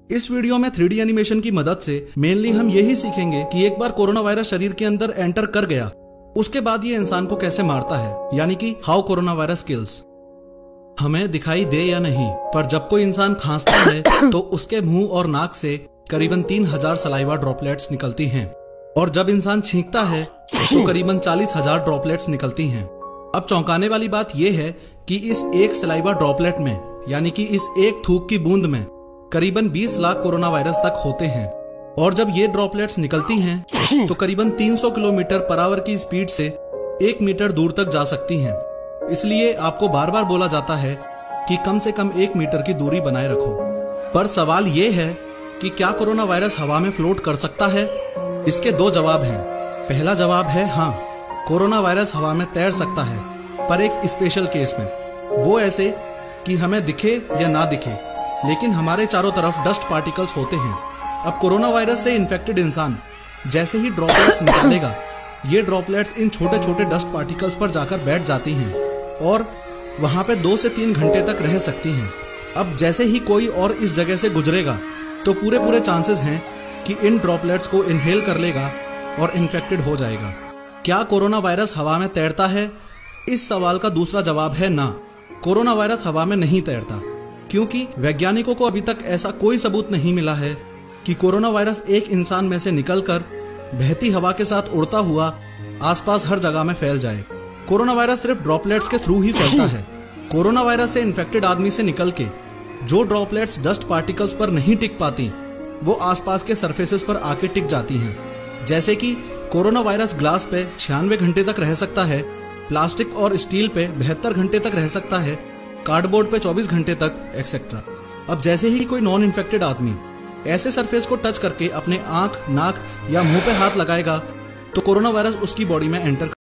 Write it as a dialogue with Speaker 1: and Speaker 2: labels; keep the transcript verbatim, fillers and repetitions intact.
Speaker 1: इस वीडियो में three D animation की मदद से मेनली हम यही सीखेंगे कि एक बार कोरोना वायरस शरीर के अंदर एंटर कर गया, उसके बाद ये इंसान को कैसे मारता है, यानी कि हाउ कोरोना वायरस किल्स। हमें दिखाई दे या नहीं, पर जब कोई इंसान खांसता है तो उसके मुंह और नाक से करीबन तीन हजार सलाइवा ड्रॉपलेट्स निकलती हैं, और जब इंसान छींकता है तो करीबन चालीस हजार ड्रॉपलेट्स निकलती हैं। अब चौंकाने वाली बात यह है कि इस एक सलाइवा ड्रॉपलेट में, यानी कि इस एक थूक की बूंद में करीबन बीस लाख कोरोना वायरस तक होते हैं, और जब ये ड्रॉपलेट्स निकलती हैं तो करीबन तीन सौ किलोमीटर पर आवर की स्पीड से एक मीटर दूर तक जा सकती हैं। इसलिए आपको बार बार बोला जाता है कि कम से कम एक मीटर की दूरी बनाए रखो। पर सवाल ये है कि क्या कोरोना वायरस हवा में फ्लोट कर सकता है? इसके दो जवाब हैं। पहला जवाब है हाँ, कोरोना वायरस हवा में तैर सकता है, पर एक स्पेशल केस में। वो ऐसे कि हमें दिखे या ना दिखे, लेकिन हमारे चारों तरफ डस्ट पार्टिकल्स होते हैं। अब कोरोना वायरस से इन्फेक्टेड इंसान जैसे ही ड्रॉपलेट्स निकालेगा, ये ड्रॉपलेट्स इन छोटे छोटे डस्ट पार्टिकल्स पर जाकर बैठ जाती हैं और वहां पे दो से तीन घंटे तक रह सकती हैं। अब जैसे ही कोई और इस जगह से गुजरेगा तो पूरे पूरे चांसेस हैं कि इन ड्रॉपलेट्स को इनहेल कर लेगा और इन्फेक्टेड हो जाएगा। क्या कोरोना वायरस हवा में तैरता है? इस सवाल का दूसरा जवाब है ना, कोरोना वायरस हवा में नहीं तैरता, क्योंकि वैज्ञानिकों को अभी तक ऐसा कोई सबूत नहीं मिला है कि कोरोना वायरस एक इंसान में से निकलकर बहती हवा के साथ उड़ता हुआ आसपास हर जगह में फैल जाए। कोरोना वायरस सिर्फ ड्रॉपलेट्स के थ्रू ही फैलता है। कोरोना वायरस से इन्फेक्टेड आदमी से निकल के जो ड्रॉपलेट्स डस्ट पार्टिकल्स पर नहीं टिक पाती, वो आसपास के सरफेसेस पर आके टिक जाती हैं। जैसे कि कोरोना वायरस ग्लास पे छियानवे घंटे तक रह सकता है, प्लास्टिक और स्टील पे बहत्तर घंटे तक रह सकता है, कार्डबोर्ड पे चौबीस घंटे तक, एक्सेट्रा। अब जैसे ही कोई नॉन इन्फेक्टेड आदमी ऐसे सरफेस को टच करके अपने आंख, नाक या मुंह पे हाथ लगाएगा तो कोरोना वायरस उसकी बॉडी में एंटर